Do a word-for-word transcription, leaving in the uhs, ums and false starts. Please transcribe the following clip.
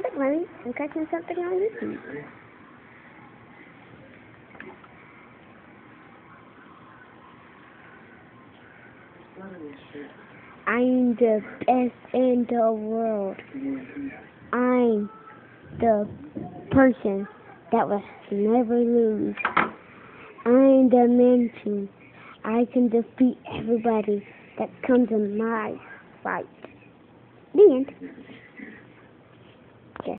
something funny. I'm catching something on YouTube. I'm the best in the world. I'm the person that will never lose. I'm the mention. I can defeat everybody that comes in my fight. The end.